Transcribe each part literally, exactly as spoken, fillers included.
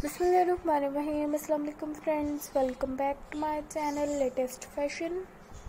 बिस्मिल्लाहिर्रहमानिर्रहीम। अस्सलाम वालेकुम friends, welcome back to my channel latest fashion.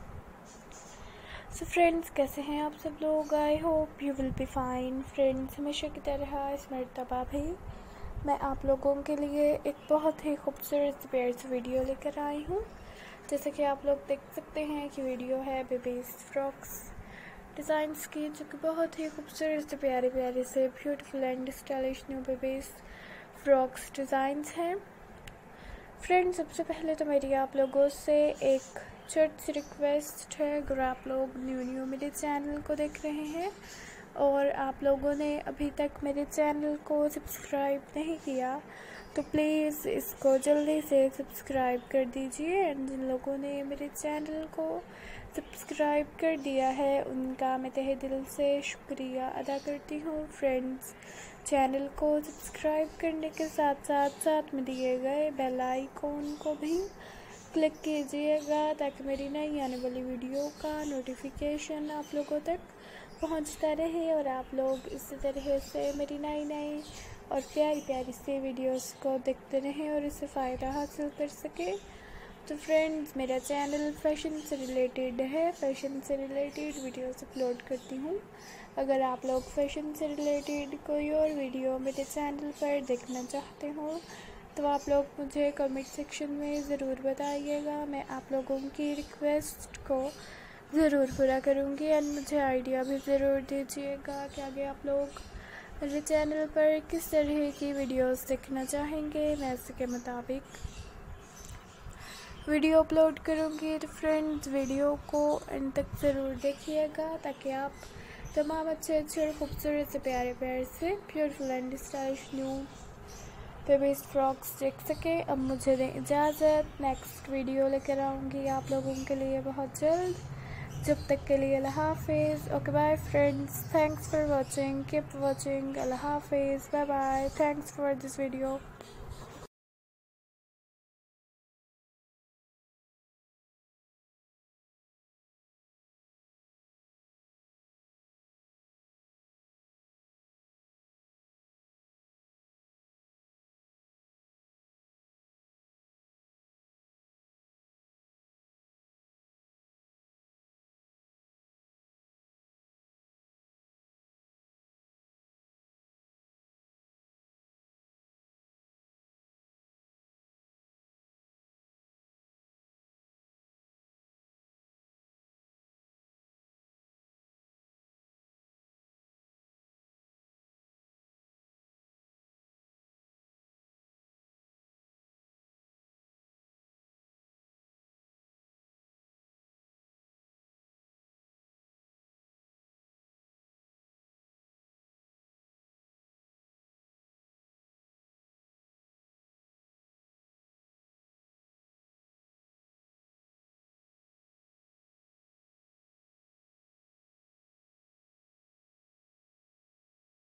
So friends, कैसे हैं आप सब लोग? I hope you will be fine. Friends, हमेशा की तरह इस मरतबा भी मैं आप लोगों के लिए एक बहुत ही खूबसूरत प्यारी सी वीडियो लेकर आई हूँ। जैसे कि आप लोग देख सकते हैं कि वीडियो है बेबीज फ्रॉक्स डिज़ाइंस की, जो कि बहुत ही खूबसूरत से प्यारे प्यारे से beautiful and stylish new babies frocks designs हैं। फ्रेंड्स, सबसे पहले तो मेरी आप लोगों से एक छोटी सी रिक्वेस्ट है, अगर आप लोग न्यू न्यू मेरे चैनल को देख रहे हैं और आप लोगों ने अभी तक मेरे चैनल को सब्सक्राइब नहीं किया तो प्लीज़ इसको जल्दी से सब्सक्राइब कर दीजिए। एंड जिन लोगों ने मेरे चैनल को सब्सक्राइब कर दिया है उनका मैं तहे दिल से शुक्रिया अदा करती हूँ। फ्रेंड्स, चैनल को सब्सक्राइब करने के साथ साथ साथ में दिए गए बेल आइकॉन को भी क्लिक कीजिएगा ताकि मेरी नई आने वाली वीडियो का नोटिफिकेशन आप लोगों तक पहुंचता रहे और आप लोग इसी तरह से मेरी नई नई और प्यारी प्यारी सी वीडियोस को देखते रहें और इससे फ़ायदा हासिल कर सकें। तो फ्रेंड्स, मेरा चैनल फैशन से रिलेटेड है, फैशन से रिलेटेड वीडियोस अपलोड करती हूँ। अगर आप लोग फैशन से रिलेटेड कोई और वीडियो मेरे चैनल पर देखना चाहते हो तो आप लोग मुझे कमेंट सेक्शन में ज़रूर बताइएगा। मैं आप लोगों की रिक्वेस्ट को ज़रूर पूरा करूँगी एंड मुझे आइडिया भी ज़रूर दीजिएगा कि आगे आप लोग मेरे चैनल पर किस तरह की वीडियोस देखना चाहेंगे। मैं इसके मुताबिक वीडियो अपलोड करूँगी। तो फ्रेंड्स, वीडियो को एंड तक ज़रूर देखिएगा ताकि आप तमाम अच्छे अच्छे और खूबसूरत से प्यारे प्यारे से beautiful and stylish new babies frocks देख सकें। अब मुझे दें इजाज़त, नेक्स्ट वीडियो लेकर आऊँगी आप लोगों के लिए बहुत जल्द। जब तक के लिए अल्लाह हाफिज़। Okay bye friends, thanks for watching, keep watching. अल्लाह हाफिज़, bye bye, thanks for this video.